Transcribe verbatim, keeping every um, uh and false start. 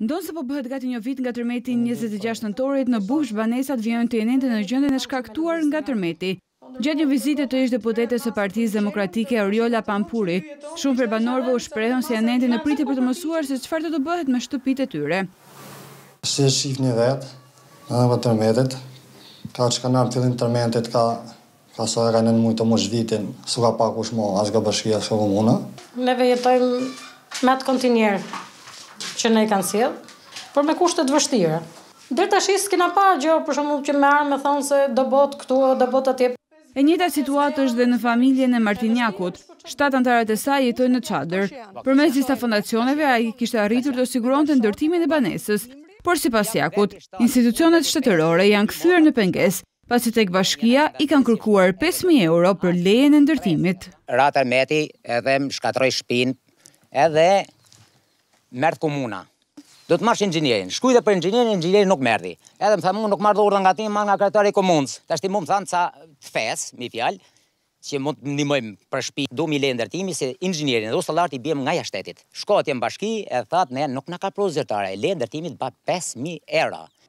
Ndonse po bëhet gati një vit nga tërmeti njëzet e gjashtë nëntorit, në Bubq banesat vijojnë të jenente në gjendjen e shkaktuar nga tërmeti. Gjatë një vizite të ish deputetes së Partisë Demokratike Oriola Pampuri, shumë prej banorëve u shprehën se janë ende në pritje për të mësuar se çfarë do të bëhet me shtëpitë e tyre. Si e shihni vetë, edhe tërmetit, ka që ka nërë fillim tërmetit, ka ka sa e ka në mujtë të mosh vitin, su ka pak ush mo, as nga bashkia, as ka komuna. Neve jetojmë me atë kontinjerë që ne i kanë sjellë, por me kushtet vështira. Deri tash s'kena parë gjë, për shembull që me armë thonë se do bot këtu, do bot atje. E njëjta situatë është dhe në familjen e Martinjakut. Shtatë anëtarët e saj jetojnë në çadër. Përmes disa fondacioneve ai kishte arritur të siguronte ndërtimin e banesës, por sipas Jakut, institucionet shtetërore janë kthyer në pengesë, pasi tek bashkia i kanë kërkuar pesë mijë euro për lejen e ndërtimit. Ra tërmeti edhe më shkatroi shtëpinë, edhe merr komuna. Do të marrësh inxhinierin. Shkruaj dhe për inxhinierin, inxhinieri nuk merri. Edhe më thamë, nuk marr urdhën nga ti, ma nga kryetari i komunës. Tash ti më thanë ca fes, mi fjalë, që mund të ndihmojmë për shtëpi, do mi lejë ndërtimi se inxhinierin dhe ustallarët i bjem nga jashtetit. Shko atje në bashki, e thatë ne nuk na ka prodhur zyrtare, leje ndërtimit ba pesë mijë euro.